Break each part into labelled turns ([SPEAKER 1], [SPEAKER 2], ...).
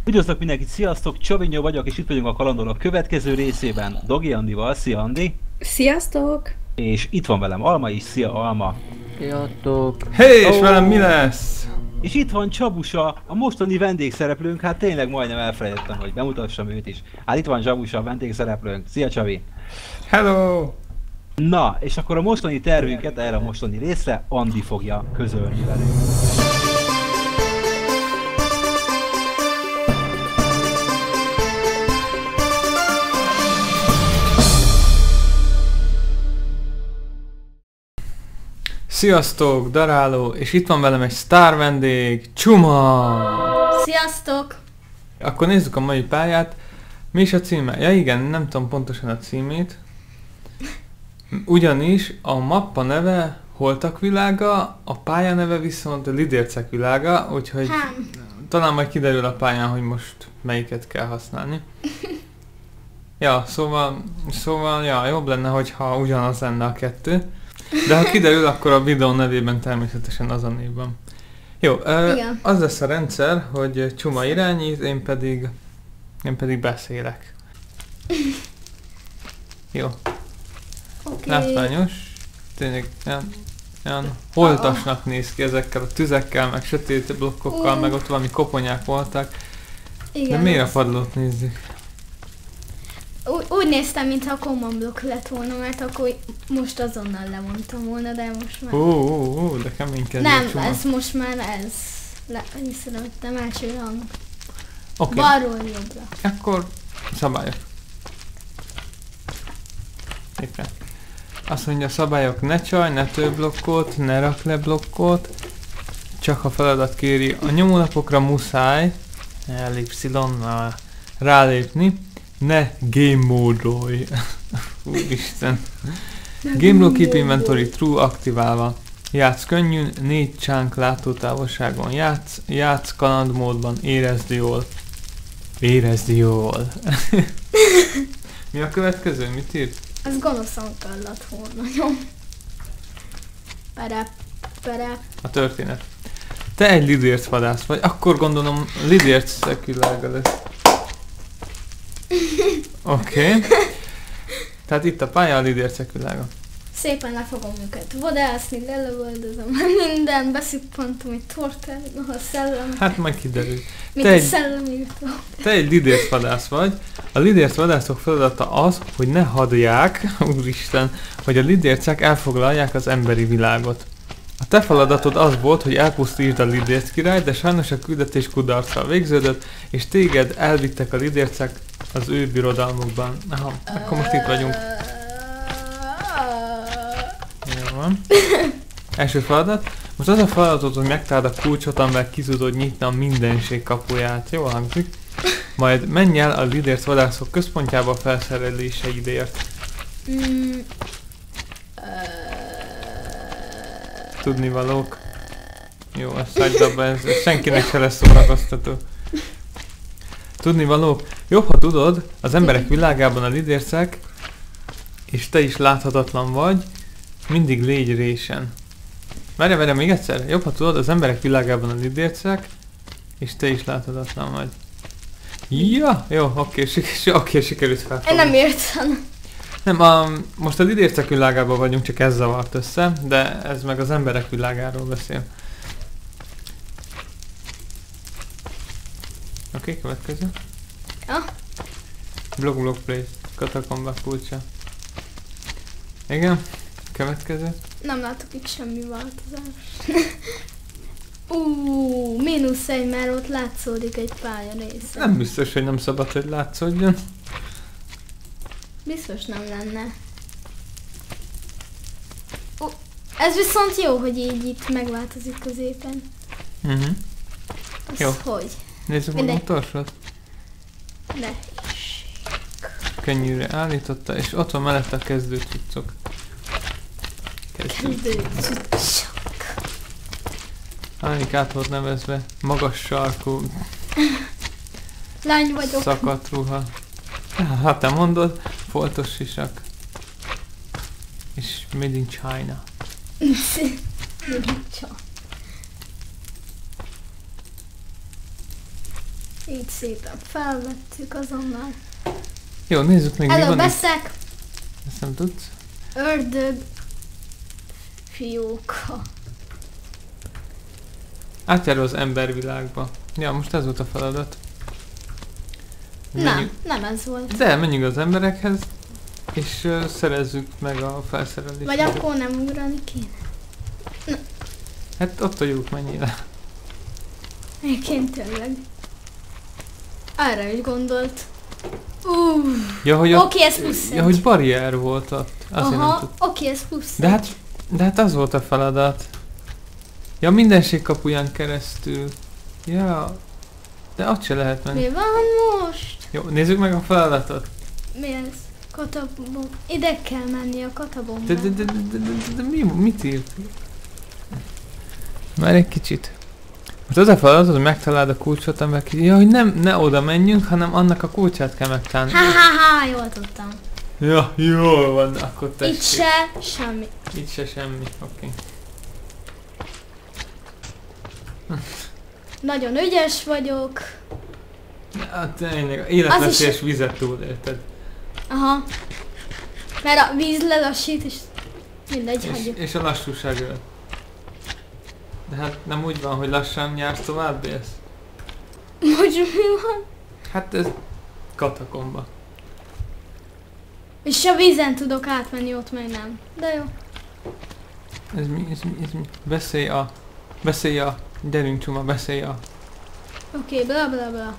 [SPEAKER 1] Üdvözlök mindenkit, sziasztok! Csavinyó vagyok, és itt vagyunk a kalandorok következő részében Dogi Andival. Szia Andi!
[SPEAKER 2] Sziasztok!
[SPEAKER 1] És itt van velem Alma is, szia Alma!
[SPEAKER 3] Sziasztok!
[SPEAKER 4] Hé, és velem mi lesz?
[SPEAKER 1] És itt van Csabusa, a mostani vendégszereplőnk, hát tényleg majdnem elfelejtettem, hogy bemutassam őt is. Hát itt van Csabusa, a vendégszereplőnk. Szia Csavi!
[SPEAKER 4] Hello!
[SPEAKER 1] Na, és akkor a mostani tervünket erre a mostani részre Andi fogja közölni velünk.
[SPEAKER 4] Sziasztok, daráló, és itt van velem egy sztár vendég, Csuma!
[SPEAKER 2] Sziasztok!
[SPEAKER 4] Akkor nézzük a mai pályát. Mi is a címe? Ja igen, nem tudom pontosan a címét. Ugyanis a mappa neve Holtak világa, a pálya neve viszont Lidércek világa, úgyhogy talán majd kiderül a pályán, hogy most melyiket kell használni. Ja, szóval ja, jobb lenne, hogyha ugyanaz lenne a kettő. De ha kiderül, akkor a videó nevében természetesen az a név van. Jó, az lesz a rendszer, hogy Csuma irányít, én pedig beszélek. Jó.
[SPEAKER 2] Okay.
[SPEAKER 4] Látványos. Tényleg olyan holtasnak néz ki ezekkel a tüzekkel, meg sötét blokkokkal, meg ott valami koponyák voltak.
[SPEAKER 2] Igen.
[SPEAKER 4] De miért a padlót nézzük?
[SPEAKER 2] Úgy néztem, mintha a common block lett volna, mert akkor most azonnal lemondtam volna, de most már...
[SPEAKER 4] De keménykedő.
[SPEAKER 2] Nem,
[SPEAKER 4] Csuma.
[SPEAKER 2] ez most már ez. Hiszem, nem első rang.
[SPEAKER 4] Oké.
[SPEAKER 2] Balról jobbra.
[SPEAKER 4] Akkor szabályok. Éppen. Azt mondja, szabályok, ne csaj, ne több blokkot, ne rak le blokkot. Csak a feladat kéri. A nyomólapokra muszáj Y-nal rálépni. Ne game módolj. Úristen. Game Block Keep Inventory True aktiválva. Játsz könnyűn, 4 chunk látótávolságon játsz kaland módban, érezd jól. Érezd jól. Mi a következő? Mit írt?
[SPEAKER 2] Az gonoszan kellett volna, jó? Perep.
[SPEAKER 4] A történet. Te egy lidérc vadász vagy, akkor gondolom lidérc szekülága lesz. Oké. Tehát itt a pálya, a lidérc szekülága.
[SPEAKER 2] Szépen le fogom őket vadászni, lelövöldözöm, minden beszippantom egy tortán, a szellem.
[SPEAKER 4] Hát majd kiderül.
[SPEAKER 2] Mint a szellemi
[SPEAKER 4] Te egy lidérc vadász vagy. A lidérc vadászok feladata az, hogy ne hadják, úristen, hogy a lidércek elfoglalják az emberi világot. A te feladatod az volt, hogy elpusztítsd a lidérc királyt, de sajnos a küldetés kudarccal végződött, és téged elvittek a lidércek az ő birodalmukban. Aha, akkor most itt vagyunk. Jó van. Első feladat. Most az a feladatod, hogy megtaláld a kulcsot, amivel ki tudod nyitni a mindenség kapuját. Jó hangzik. Majd menj el a lidérc vadászok központjába a felszereléseidért. Tudnivalók. Jó, ezt hagyd abba, ez senkinek se lesz szórakoztató. Tudnivalók. Jobb, ha tudod, az emberek világában a lidércek, és te is láthatatlan vagy, mindig légy résen. Várj, még egyszer. Jobb, ha tudod, az emberek világában a lidércek, és te is láthatatlan vagy. Ja, jó, oké, sikerült felfogni.
[SPEAKER 2] Én nem értem.
[SPEAKER 4] Nem, most a lidércek világában vagyunk, csak ez zavart össze, de ez meg az emberek világáról beszél. Oké, következő.
[SPEAKER 2] Ja.
[SPEAKER 4] Block place, katakombák kulcsa. Igen, következő.
[SPEAKER 2] Nem látok itt semmi változás. -1, mert ott látszódik egy pálya része.
[SPEAKER 4] Nem biztos, hogy nem szabad, hogy látszódjon.
[SPEAKER 2] Biztos nem lenne. Ez viszont jó, hogy így itt megváltozik középen.
[SPEAKER 4] Jó.
[SPEAKER 2] Hogy?
[SPEAKER 4] Nézzük meg a motorsot.
[SPEAKER 2] Ne.
[SPEAKER 4] Könnyűre állította, és ott van mellette a kezdő cuccok.
[SPEAKER 2] Kezdő cuccok.
[SPEAKER 4] Annik át volt nevezve magas sarkú
[SPEAKER 2] Lány vagyok.
[SPEAKER 4] szakadt ruha. Hát te mondod, foltos sisak. És made in China.
[SPEAKER 2] Így szépen felvettük azonnal.
[SPEAKER 4] Jó, nézzük még mi
[SPEAKER 2] Előbb
[SPEAKER 4] van itt.
[SPEAKER 2] veszek
[SPEAKER 4] Ezt nem tudsz?
[SPEAKER 2] ördög fióka.
[SPEAKER 4] Átjárva az embervilágba. Ja, most ez volt a feladat.
[SPEAKER 2] Nem ez volt.
[SPEAKER 4] De menjünk az emberekhez, és szerezzük meg a felszerelést.
[SPEAKER 2] Vagy akkor nem ugrani kéne.
[SPEAKER 4] Hát ott a lyuk, menjél le.
[SPEAKER 2] Egyébként tényleg. Arra is gondolt.
[SPEAKER 4] Ja, hogy
[SPEAKER 2] Oké, ez plusz
[SPEAKER 4] ja, hogy barrier volt ott. Azért nem
[SPEAKER 2] Aha,
[SPEAKER 4] tud.
[SPEAKER 2] oké, ez plusz
[SPEAKER 4] De hát az volt a feladat. Ja, mindenség kapuján keresztül. Ja, de ott se lehet menni.
[SPEAKER 2] Mi van most?
[SPEAKER 4] Jó, nézzük meg a feladatot.
[SPEAKER 2] Mi ez? Katabomb. Ide kell menni a katabombba.
[SPEAKER 4] De mit írt? Már egy kicsit. Most az a feladat, hogy megtaláld a kulcsot, amivel ja, hogy ne oda menjünk, hanem annak a kulcsát kell megtalálni.
[SPEAKER 2] Ha, jól tudtam.
[SPEAKER 4] Ja, jól van, akkor tessék.
[SPEAKER 2] Itt se, semmi.
[SPEAKER 4] Itt se semmi, oké.
[SPEAKER 2] Nagyon ügyes vagyok.
[SPEAKER 4] Hát tényleg, életveszélyes vizet túlélted.
[SPEAKER 2] Aha. Mert a víz lelassít és mindegy, hagyjuk.
[SPEAKER 4] És a lassúság öl. De hát nem úgy van, hogy lassan jársz tovább, élsz?
[SPEAKER 2] Most mi van?
[SPEAKER 4] Hát ez katakomba.
[SPEAKER 2] És a vízen tudok átmenni, ott meg nem. De jó.
[SPEAKER 4] Ez mi? Beszélj a... Gyerünk Csuma, beszélj a...
[SPEAKER 2] Oké, bla bla bla.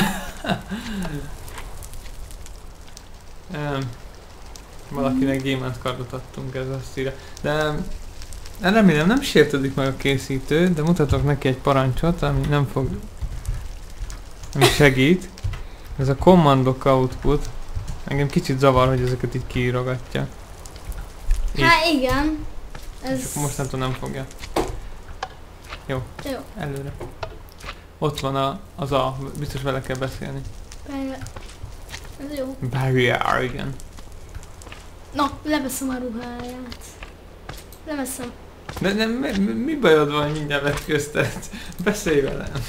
[SPEAKER 4] Valakinek gyémánt kardot adtunk, ez azt írja. De remélem nem sértődik meg a készítő, de mutatok neki egy parancsot, ami nem fog... ami segít. Ez a commandok output. Engem kicsit zavar, hogy ezeket így kiírogatja.
[SPEAKER 2] Hát igen. Ez...
[SPEAKER 4] Mostantól nem fogja. Jó.
[SPEAKER 2] Jó.
[SPEAKER 4] Előre. Ott van az A, biztos vele kell beszélni.
[SPEAKER 2] Ez jó.
[SPEAKER 4] Barrier, igen.
[SPEAKER 2] Na, leveszem a ruháját. Leveszem.
[SPEAKER 4] De mi bajod van, hogy mindjárt vetközted? Beszélj velem.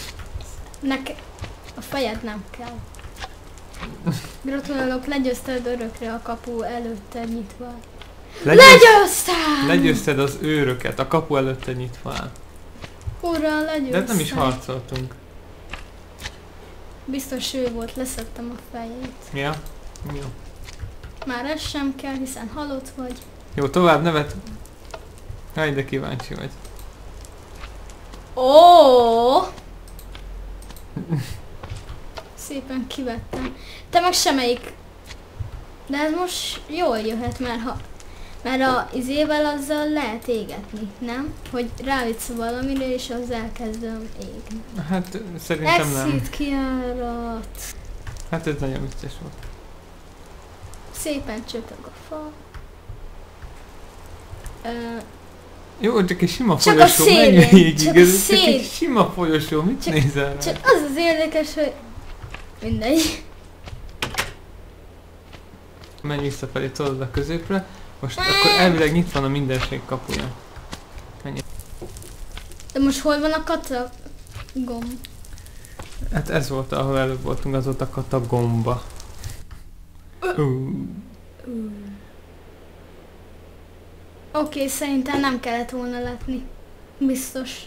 [SPEAKER 2] A fejed nem kell. Gratulálok, legyőzted örökre a kapu előtte nyitva. Legyőztem!
[SPEAKER 4] Legyőzted az őröket, a kapu előtte nyitva áll.
[SPEAKER 2] Ura, legyőztem.
[SPEAKER 4] De hát nem is harcoltunk.
[SPEAKER 2] Biztos ő volt, leszettem a fejét.
[SPEAKER 4] Ja? Jó.
[SPEAKER 2] Már ez sem kell, hiszen halott vagy.
[SPEAKER 4] Jó, tovább nevet. Jaj, de kíváncsi vagy.
[SPEAKER 2] Ó! Szépen kivettem. Te meg semmelyik. De ez most jól jöhet, mert a izével azzal lehet égetni, nem? Hogy ráütsz valamire és az elkezdem égni.
[SPEAKER 4] Hát szerintem nem.
[SPEAKER 2] Exit kiárat.
[SPEAKER 4] Hát ez nagyon vicces volt.
[SPEAKER 2] Szépen csöpög a fa.
[SPEAKER 4] Jó, csak egy sima
[SPEAKER 2] Csak
[SPEAKER 4] folyosó,
[SPEAKER 2] a szélén,
[SPEAKER 4] menj végig,
[SPEAKER 2] csak
[SPEAKER 4] ez
[SPEAKER 2] a
[SPEAKER 4] csak egy
[SPEAKER 2] szél.
[SPEAKER 4] sima folyosó, mit nézel rá?
[SPEAKER 2] Csak az érdekes, hogy mindegy.
[SPEAKER 4] Menj visszafelé, tudod a középre. Most akkor elvileg nyitva van a mindenség kapuja.
[SPEAKER 2] De most hol van a katagomb?
[SPEAKER 4] Hát ez volt, ahol előbb voltunk, az volt a katagomba.
[SPEAKER 2] Oké, szerintem nem kellett volna látni. Biztos.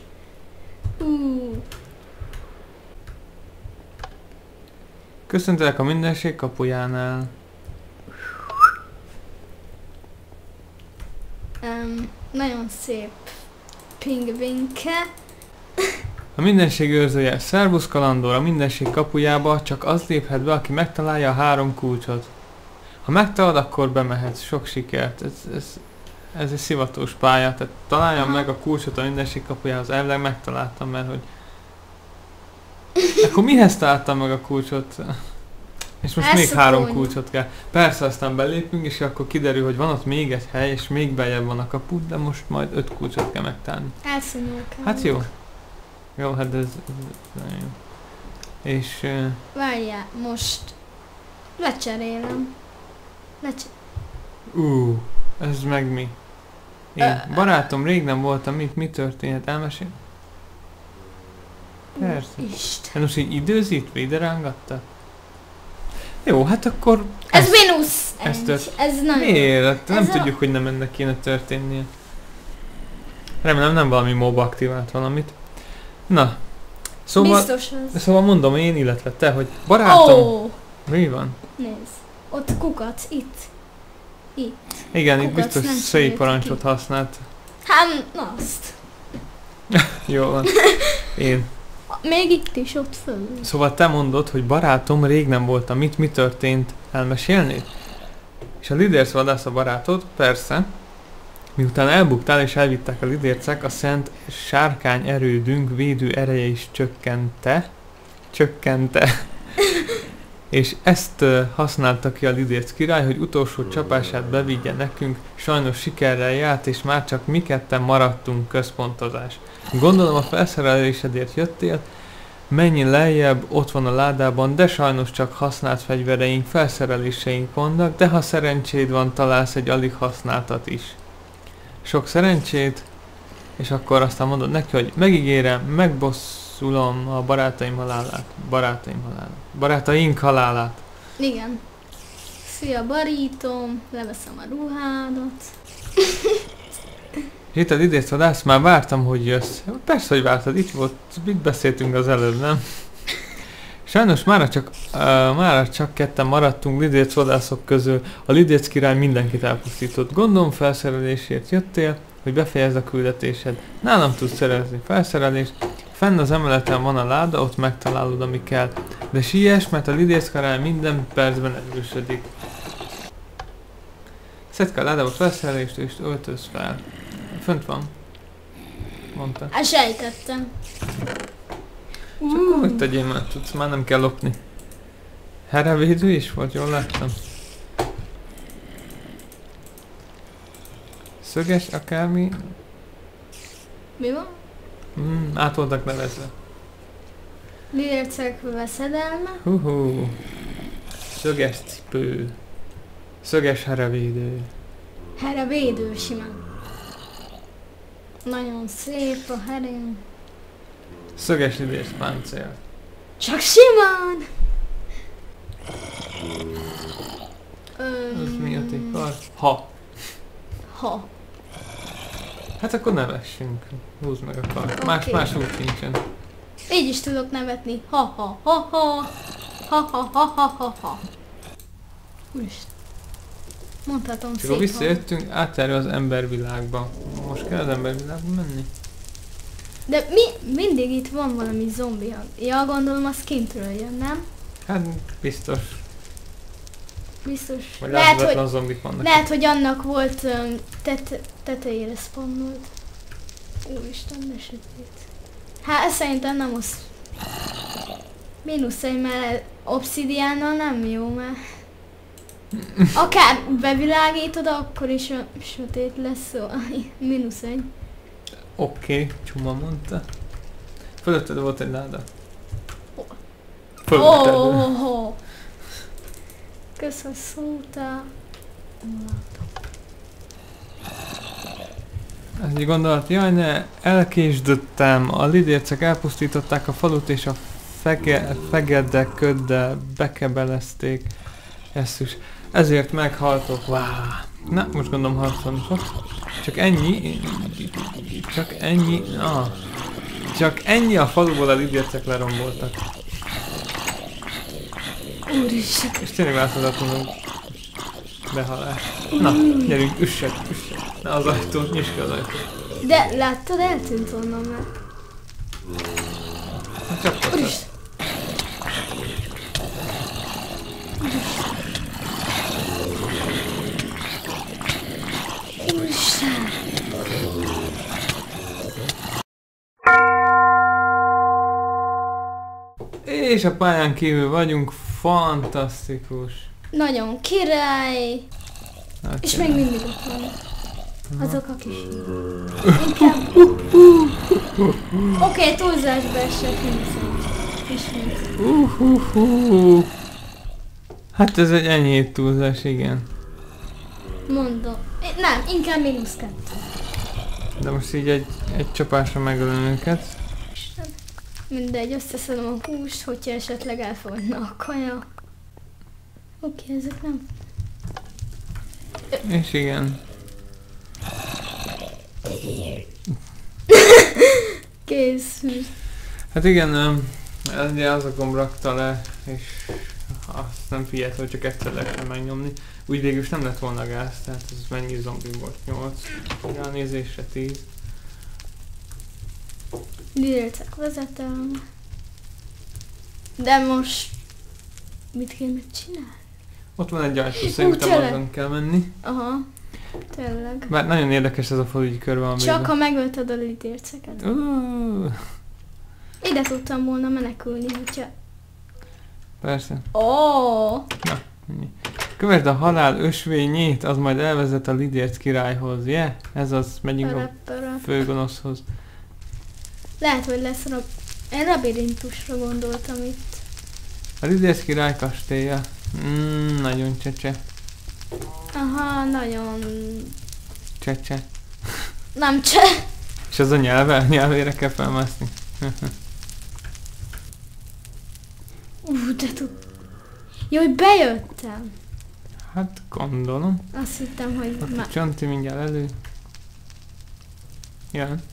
[SPEAKER 4] Köszöntelek a mindenség kapujánál.
[SPEAKER 2] Nagyon szép pingvinke.
[SPEAKER 4] A mindenség őrzője, szervusz kalandor, a mindenség kapujába csak az léphet be, aki megtalálja a 3 kulcsot. Ha megtalad, akkor bemehetsz. Sok sikert. Ez egy szivatós pálya, tehát találjam meg a kulcsot a mindenség kapujához. Elvileg megtaláltam, mert hogy... Akkor mihez találtam meg a kulcsot? És most még 3 kulcsot kell. Persze, aztán belépünk, és akkor kiderül, hogy van ott még egy hely, és még beljebb van a kapu, de most majd 5 kulcsot kell megtalálni.
[SPEAKER 2] Elszonyolkálok.
[SPEAKER 4] Hát jó. Jó, hát ez nagyon jó. És...
[SPEAKER 2] Várjál, most lecserélem.
[SPEAKER 4] Ez meg mi? Én. Barátom, rég nem voltam itt, mi történhet? Elmesél? Persze.
[SPEAKER 2] Isten.
[SPEAKER 4] Most így időzítve ide rángatta? Jó, hát akkor...
[SPEAKER 2] Ez mínusz
[SPEAKER 4] ezt
[SPEAKER 2] egy. Ez nagyon...
[SPEAKER 4] Miért? Nem
[SPEAKER 2] Ez
[SPEAKER 4] tudjuk, hogy nem ennek kéne történnie. Remélem nem valami mob aktivált valamit. Na. Szóval...
[SPEAKER 2] Biztos az.
[SPEAKER 4] Szóval mondom én, illetve te, hogy barátom...
[SPEAKER 2] Ó,
[SPEAKER 4] Mi van?
[SPEAKER 2] nézd. Ott kukac, itt. Itt.
[SPEAKER 4] Igen, itt
[SPEAKER 2] Kukac,
[SPEAKER 4] biztos
[SPEAKER 2] nem
[SPEAKER 4] szép
[SPEAKER 2] csináljuk
[SPEAKER 4] parancsot
[SPEAKER 2] ki.
[SPEAKER 4] használt.
[SPEAKER 2] Hát, na azt.
[SPEAKER 4] Jó van. Én.
[SPEAKER 2] Még itt is, ott föl.
[SPEAKER 4] Szóval te mondod, hogy barátom, rég nem voltam itt, mi történt? Elmesélnéd? És a lidérc vadász a barátod? Persze. Miután elbuktál és elvitták a lidércek, a szent sárkány erődünk védő ereje is csökkente. És ezt használta ki a lidérc király, hogy utolsó csapását bevigye nekünk, sajnos sikerrel járt, és már csak mi ketten maradtunk, központozás. Gondolom a felszerelésedért jöttél, menj lejjebb, ott van a ládában, de sajnos csak használt fegyvereink, felszereléseink vannak, de ha szerencséd van, találsz egy alig használtat is. Sok szerencsét, és akkor aztán mondod neki, hogy megígérem, megbosszulom a barátaim halálát. Barátaink halálát.
[SPEAKER 2] Igen. Szia, barítom, leveszem a ruhádat.
[SPEAKER 4] És itt az idézt vadász, már vártam, hogy jössz. Persze, hogy vártad, itt beszéltünk az előbb, nem? Sajnos mára csak ketten maradtunk lidérc vadászok közül. A lidérc király mindenkit elpusztított. Gondolom felszerelésért jöttél, hogy befejezd a küldetésed. Nálam tudsz szerezni felszerelést. Fenn az emeleten van a láda, ott megtalálod, ami kell. De siess, mert a lidérc király minden percben erősödik. Szedd ki a ládába felszerelést és öltöz fel. Fönt van. Mondta.
[SPEAKER 2] Hát sejtettem.
[SPEAKER 4] Csak hogy tegyél már, tudsz, már nem kell lopni. Herevédő is volt, jól láttam. Szöges akármi.
[SPEAKER 2] Mi van?
[SPEAKER 4] Át voltak nevezve.
[SPEAKER 2] Lidércek veszedelme.
[SPEAKER 4] Hú. Szöges cipő. Szöges herevédő.
[SPEAKER 2] Herre védő simán. Nagyon szép a herén.
[SPEAKER 4] Szöges lidérc páncél.
[SPEAKER 2] Csak simán!
[SPEAKER 4] Az mi a tikar? Ha.
[SPEAKER 2] Ha.
[SPEAKER 4] Hát akkor nevessünk. Húzd meg a kart.
[SPEAKER 2] Oké.
[SPEAKER 4] Más út nincsen.
[SPEAKER 2] Így is tudok nevetni. Ha ha ha ha. Ha ha ha ha ha ha. Úristen. Mondhatom
[SPEAKER 4] Csak
[SPEAKER 2] szép
[SPEAKER 4] akkor visszajöttünk, átjárja az embervilágba. Most kell az embervilágba menni?
[SPEAKER 2] De mindig itt van valami zombi. Ja, gondolom az kintről jön, nem?
[SPEAKER 4] Hát biztos.
[SPEAKER 2] Biztos.
[SPEAKER 4] Vagy
[SPEAKER 2] Lehet,
[SPEAKER 4] láthatatlan
[SPEAKER 2] hogy,
[SPEAKER 4] zombik vannak.
[SPEAKER 2] lehet, hogy annak volt tetejére spawnolt. Úristen, ne sötét. Hát ez szerintem nem az. Mínusz egy, mert obszidiánnal nem jó, mert akár bevilágítod, akkor is sötét lesz, szóval mínusz egy.
[SPEAKER 4] Oké, csuma mondta. Fölötted volt egy láda.
[SPEAKER 2] Oh. Kösz, hogy szóltál.
[SPEAKER 4] Ez egy gondolat, jaj ne, elkésdöttem, a lidércek elpusztították a falut és a fegedek köddel bekebelezték. Esszus. Ezért meghaltok. Wow. Na, most gondolom harcolni fog. Csak ennyi. Csak ennyi a faluból a lidércek leromboltak.
[SPEAKER 2] Úristen.
[SPEAKER 4] És tényleg láthatatlanul behalás. Na, gyerünk, üssek. Na az ajtót, nyisd ki az ajtót.
[SPEAKER 2] De láttad, eltűnt onnan már.
[SPEAKER 4] Na csapkodtad.
[SPEAKER 2] Úristen. Úristen.
[SPEAKER 4] És a pályán kívül vagyunk, fantasztikus.
[SPEAKER 2] Nagyon király.
[SPEAKER 4] Okay.
[SPEAKER 2] És még mindig ott van. Azok a kis. Inkább. Oké, túlzásba esett mindszerint. Ismét.
[SPEAKER 4] Hát ez egy enyhébb túlzás, igen.
[SPEAKER 2] Mondom. Nem, inkább -2.
[SPEAKER 4] De most így egy csapásra megölöm őket.
[SPEAKER 2] Mindegy, összeszedem a húst, hogyha esetleg elfogadna a kaja. Oké, ezek nem.
[SPEAKER 4] És igen.
[SPEAKER 2] Kész.
[SPEAKER 4] Hát igen, ugye azokon rakta le, és azt nem figyelt, hogy csak egyszer lehetne megnyomni. Úgy végül is nem lett volna gáz, tehát ez mennyi zombi volt? 8. Ránézésre 10.
[SPEAKER 2] Lidércek vezetem. De most... Mit kéne csinálni?
[SPEAKER 4] Ott van egy ajtó, szerintem
[SPEAKER 2] tényleg.
[SPEAKER 4] azon kell menni.
[SPEAKER 2] Aha. Tényleg.
[SPEAKER 4] Mert nagyon érdekes ez a falu, kör van
[SPEAKER 2] Csak ha megölted a lidérceket. Ide tudtam volna menekülni, hogyha...
[SPEAKER 4] Persze.
[SPEAKER 2] Oh.
[SPEAKER 4] Ennyi. Kövesd a halál ösvényét, az majd elvezet a Lidérc királyhoz, yeah? Ez az, megyünk a főgonoszhoz.
[SPEAKER 2] Lehet, hogy lesz Én labirintusra gondoltam itt.
[SPEAKER 4] A Lidérc király kastélya. Nagyon csecse.
[SPEAKER 2] Aha, nagyon...
[SPEAKER 4] Csecse.
[SPEAKER 2] Nem cse.
[SPEAKER 4] És az a nyelvére kell felmászni.
[SPEAKER 2] De tud... Jó, hogy bejöttem.
[SPEAKER 4] Hát gondolom.
[SPEAKER 2] Azt hittem, hogy
[SPEAKER 4] Ott a
[SPEAKER 2] már...
[SPEAKER 4] Csonti mindjárt elő. Jön.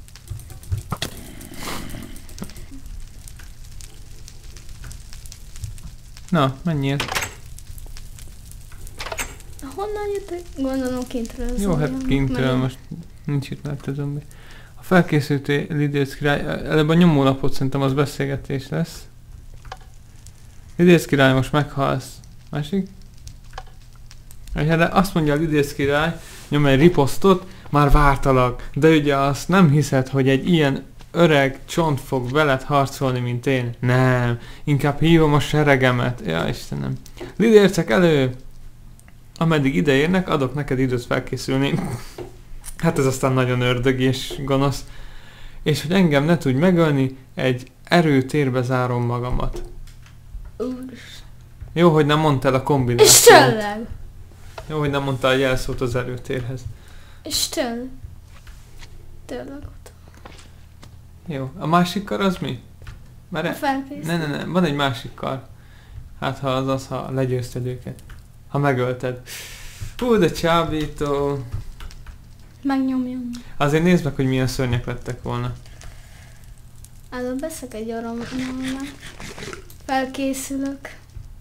[SPEAKER 4] Na, menjél.
[SPEAKER 2] Honnan jöttek? Gondolom kintről.
[SPEAKER 4] Jó, hát kintről most nincs itt mert a zombi. A felkészült Lidérc király, előbb a nyomólapot szerintem az beszélgetés lesz. Lidérc király, most meghalsz. Másik? De azt mondja a Lidérc király, nyom egy riposztot, már vártalak, de ugye azt nem hiszed, hogy egy ilyen öreg csont fog veled harcolni, mint én? Nem, inkább hívom a seregemet. Ja, Istenem. Lidércek elő! Ameddig ide érnek, adok neked időt felkészülni. Hát ez aztán nagyon ördögi és gonosz. És hogy engem ne tudj megölni, egy erőtérbe zárom magamat. Jó, hogy nem mondtál a kombinációt.
[SPEAKER 2] És tényleg.
[SPEAKER 4] Jó, hogy nem mondtál a jelszót az erőtérhez.
[SPEAKER 2] És tényleg. Tényleg ott.
[SPEAKER 4] Jó, a másik kar az mi?
[SPEAKER 2] A felkészült.
[SPEAKER 4] Ne, van egy másik kar. Hát ha az, ha legyőzted őket. Ha megölted. Hú, de csábító.
[SPEAKER 2] Megnyomjam.
[SPEAKER 4] Azért nézd meg, hogy milyen szörnyek lettek volna.
[SPEAKER 2] Előbb veszek egy aranyomnak. Felkészülök.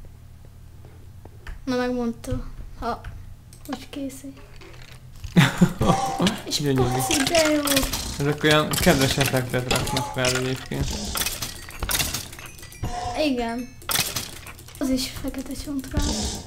[SPEAKER 2] Na megmondta. Ha... Hogy készül. És
[SPEAKER 4] Gyönyörű.
[SPEAKER 2] paci, de jó.
[SPEAKER 4] Ezek olyan kedves effektet raknak fel egyébként.
[SPEAKER 2] Igen. Az is fekete csontra.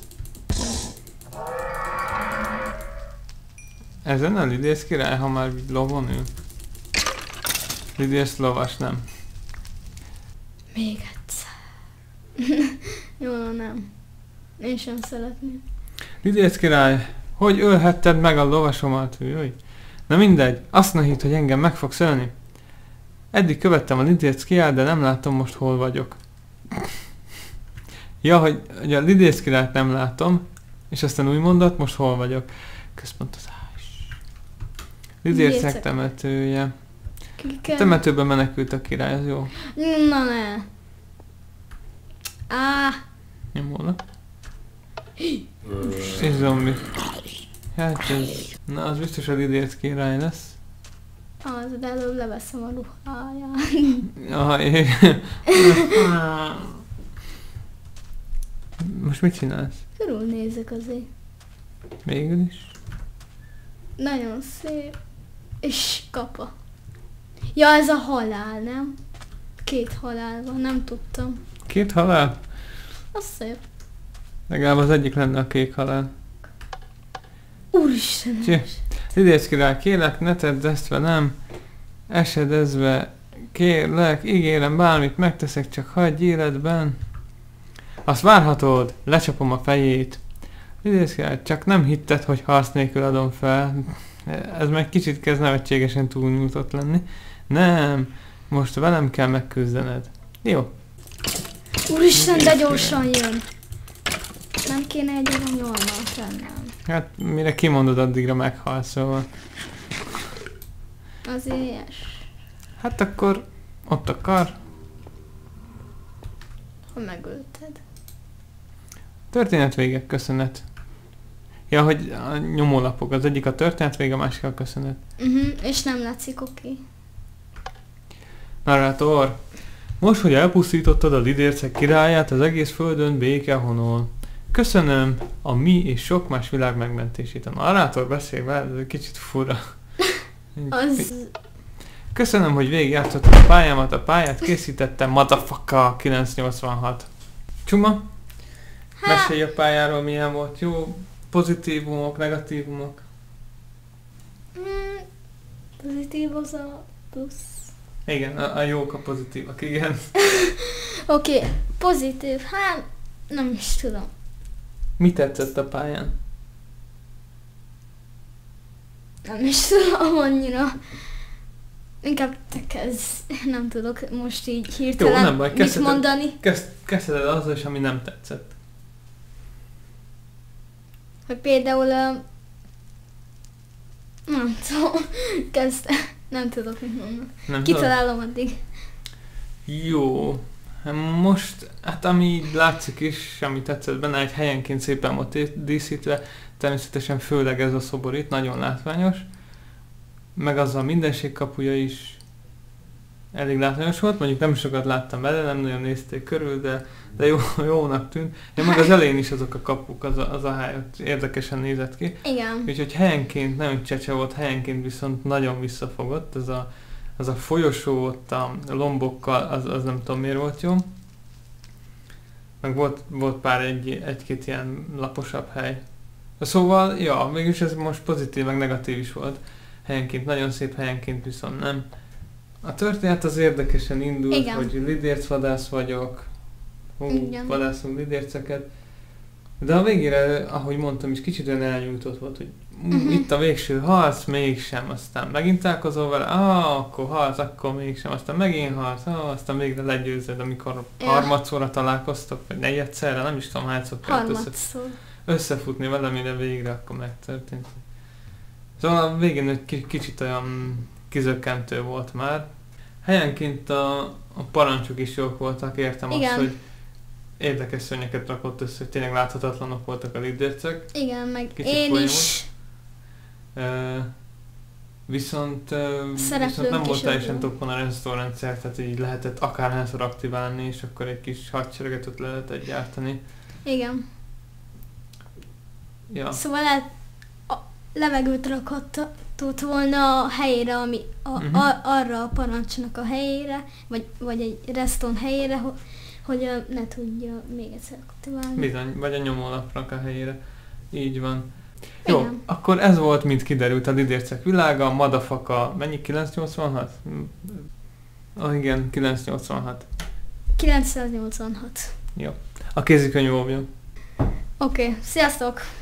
[SPEAKER 4] Ezen a Lidérc király, ha már lovon ül? Lidérc lovas, nem.
[SPEAKER 2] Még egyszer. Jó, nem. Én sem szeretném.
[SPEAKER 4] Lidérc király, hogy ölhetted meg a lovasomat? Jöjj. Na mindegy, azt ne hidd, hogy engem meg fogsz ölni. Eddig követtem a Lidérc királyt, de nem látom most hol vagyok. Ja, hogy a Lidérc királyt nem látom, és aztán új mondat, most hol vagyok. Központozás. Lidércek temetője. A temetőben menekült a király, az jó.
[SPEAKER 2] Na ne.
[SPEAKER 4] Nyomolna. És zombi. Hát ez... Na, az biztos a Lidérc király lesz.
[SPEAKER 2] Az, de előbb leveszem a ruháját.
[SPEAKER 4] Jaj. Most mit csinálsz?
[SPEAKER 2] Körülnézek azért.
[SPEAKER 4] Végül is.
[SPEAKER 2] Nagyon szép. És kapa. Ja, ez a halál, nem? 2 halál van, nem tudtam.
[SPEAKER 4] 2 halál?
[SPEAKER 2] Az szép.
[SPEAKER 4] Legalább az egyik lenne a kék halál.
[SPEAKER 2] Úristen!
[SPEAKER 4] Lidérc király, kérlek, ne tedd ezt velem. Esedezve, kérlek, ígérem, bármit megteszek, csak hagyj életben. Azt várhatod, lecsapom a fejét. Lidérc király, csak nem hitted, hogy harc nélkül adom fel. Ez meg kicsit kezd nevetségesen túlnyújtott lenni. Nem, most velem kell megküzdened. Jó.
[SPEAKER 2] Úristen, de gyorsan jön. Nem kéne egy aranyolmat tennem.
[SPEAKER 4] Hát mire kimondod, addigra meghalsz, szóval.
[SPEAKER 2] Azért.
[SPEAKER 4] Hát akkor ott a kar.
[SPEAKER 2] hogy megölted.
[SPEAKER 4] Történet vége, köszönet. Ja, hogy a nyomólapok, az egyik a történet vége, a másik a köszönet.
[SPEAKER 2] És nem látszik, oké.
[SPEAKER 4] Narrátor. Most, hogy elpusztítottad a lidércek királyát, az egész földön béke honol. Köszönöm a mi és sok más világ megmentését. A narrátor beszél veled, ez egy kicsit fura.
[SPEAKER 2] Az...
[SPEAKER 4] Köszönöm, hogy végigjátszottad a pályámat, a pályát készítettem, motherfucker 986. Csuma? Mesélj a pályáról, milyen volt. Jó, pozitívumok, negatívumok.
[SPEAKER 2] Pozitív az a plusz.
[SPEAKER 4] Igen, a jók a pozitívak, igen.
[SPEAKER 2] Oké, pozitív, hát nem is tudom.
[SPEAKER 4] Mi tetszett a pályán?
[SPEAKER 2] Nem is tudom annyira. Inkább te kezd, nem tudok most így hirtelen
[SPEAKER 4] jó, nem baj,
[SPEAKER 2] mit mondani.
[SPEAKER 4] Kezdted el azzal is, ami nem tetszett.
[SPEAKER 2] Hogy például nem tudom, nem tudok mit mondani. Kitalálom addig.
[SPEAKER 4] Jó. Most, hát ami látszik is, ami tetszett benne, egy helyenként szépen volt díszítve, természetesen főleg ez a szobor itt, nagyon látványos. Meg az a mindenség kapuja is elég látványos volt, mondjuk nem sokat láttam bele, nem nagyon nézték körül, de jónak tűnt. Ja, meg az elején is azok a kapuk, az a hely, érdekesen nézett ki.
[SPEAKER 2] Igen.
[SPEAKER 4] Úgyhogy helyenként nagyon csecse volt, helyenként viszont nagyon visszafogott, az a folyosó ott a lombokkal, az nem tudom miért volt jó. Meg volt pár egy-két ilyen laposabb hely. Szóval, ja, mégis ez most pozitív, meg negatív is volt. Helyenként nagyon szép, helyenként viszont nem. A történet az érdekesen indult, igen, hogy lidércvadász vagyok. Vadászunk lidérceket. De a végére, ahogy mondtam is, kicsit olyan elnyújtott volt, hogy itt a végső harc, mégsem, aztán megint találkozol vele, akkor harc, akkor mégsem, aztán megint harc, aztán végre legyőzed, amikor harmadszorra találkoztok, vagy negyedszerre, nem is tudom hányszor kellett összefutni vele, mire végre akkor megtörtént. Szóval a végén egy kicsit olyan kizökkentő volt már. Helyenként a parancsok is jók voltak, értem. Igen. Azt, hogy érdekes szörnyeket rakott össze, hogy tényleg láthatatlanok voltak a lidércek.
[SPEAKER 2] Igen, meg én is.
[SPEAKER 4] Viszont nem volt teljesen toppon a restaurantrendszer, tehát így lehetett akárhányszor aktiválni, és akkor egy kis hadsereget ott lehetett gyártani.
[SPEAKER 2] Igen.
[SPEAKER 4] Ja.
[SPEAKER 2] Szóval levegőt rakhatott volna a helyére, ami arra a parancsnak a helyére, vagy egy reston helyére, hogy ne tudja még egyszer aktiválni.
[SPEAKER 4] Bizony, vagy a nyomólapnak a helyére. Így van. Jó, igen. Akkor ez volt, mint kiderült a lidércek világa, madafaka, mennyi? 986? Igen, 986.
[SPEAKER 2] 986.
[SPEAKER 4] Jó. A kézikönyv óvja.
[SPEAKER 2] Oké, sziasztok!